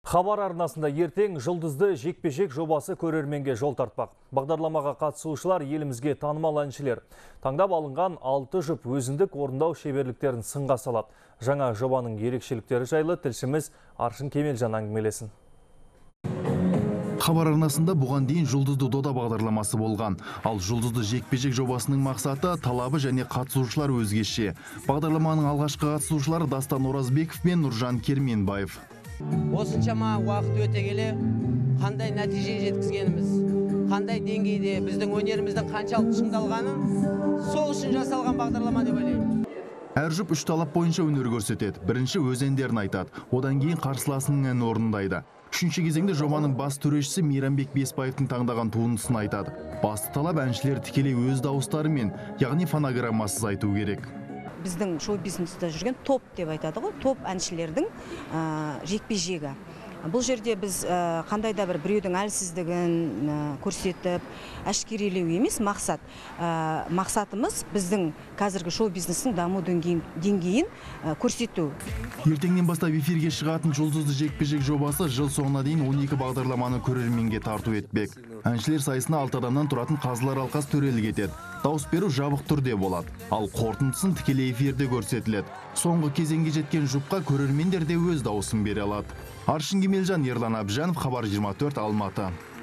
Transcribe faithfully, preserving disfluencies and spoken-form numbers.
Хабар арнасында ертең жұлдызды жекпе-жек жобасы көрерменге жол тартпақ. Бағдарламаға қатысушылар елімізге танымал әншілер. Таңдап алынған алты жұп өзіндік орындау шеберліктерін сынға салады. Жаңа жобаның ерекшеліктері жайлы тілшіміз Аршын Кемелжан әңгімелесін. Хабар арнасында бұған дейін жұлдызды дода бағдарламасы болған. Ал жұлдызды жекпе-жек жобасының мақсаты талабы және қатысушылар өзгеше. Бағдарламаның алғашқы қатысушылары Дастан Оразбеков пен Нұржан Керменбаев. Осыншама уақыт өте келе қандай нәтиже жеткізгеніміз, қандай деңгейде біздің өнеріміздің қаншалықты шыңдалғанын сол үшін жасалған бағдарлама деп ойлаймын. Әр жұп үш талап бойынша өнер көрсетеді. Бірінші өз әндерін айтады, одан кейін қарсыласының әнін орындайды. Үшінші кезеңде жобаның бас төрешісі Мейрамбек Бесбаевтың таңдаған туындысын айтады. Басты талап әншілер тікелей өз дауыстарымен, яғни фонограммасыз айту керек. Біздің шоу-бизнесте жүрген топ деп айтады ғой, топ әншілердің жекпе-жегі. Бұл жерде біз қандай да бір біреудің әлсіздігін көрсетіп, әшкерелеу емес мақсат. Мақсатымыз біздің қазіргі шоу-бизнестің даму деңгейін көрсету. Ертеңнен бастап эфирге шығатын жұлдызды жекпе-жек жобасы жыл соңына дейін он екі бағдарламаны көрерменге тарту етпек. Әншілер сайысына алты адамнан тұратын қазылар алқасы төрелік етеді. Дауыс беру жабық түрде болады, ал қорытындысын тікелей эфирде көрсетіледі. Соңғы кезеңге жеткен жұпқа көрермендер де өз дауысын бере алады. Аршын Кемелжан, Ерлан Абжанов, Хабар жиырма төрт, Алматы.